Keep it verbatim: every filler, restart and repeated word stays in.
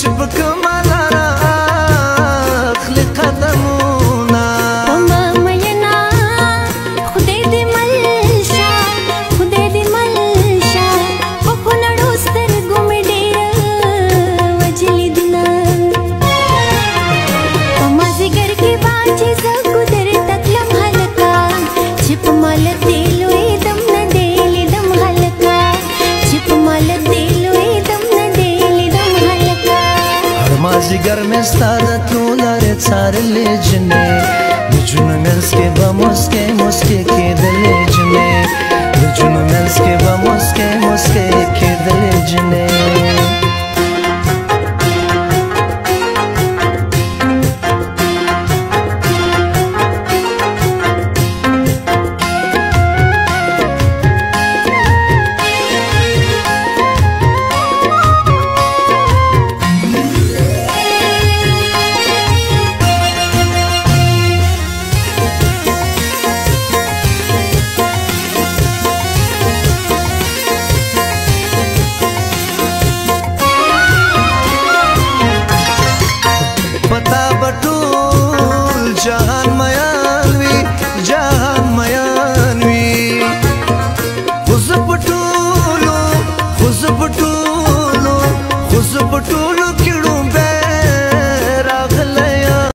شبك مالارا اخلي قدمونا وما مينا خدای دې ملشا خدای دې ملشا په نړو سترګو مې ډېر وجلې دنا په مازیګر کې باچې زه قدرت تلم هلکا چې په مال دې لوی دم نه دی لیدم هلکا چې په مال دې لوی دم نه دی لیدم هلکا هر مازیګر مې ستا د تلو لارې څارلې جنې د جنو منځ کې به مسکې مسکې کېدلې جنې د جنو منځ کې به مسکې مسکې کېدلې جنې